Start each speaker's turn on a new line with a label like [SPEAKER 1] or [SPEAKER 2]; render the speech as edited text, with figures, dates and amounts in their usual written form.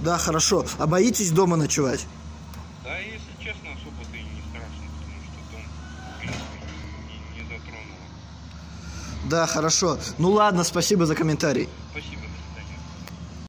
[SPEAKER 1] Да, хорошо. А боитесь дома ночевать?
[SPEAKER 2] Да, если честно, особо-то и не страшно, потому что дом, в принципе, не затронуло.
[SPEAKER 1] Да, хорошо. Ну ладно, спасибо за комментарий.
[SPEAKER 2] Спасибо.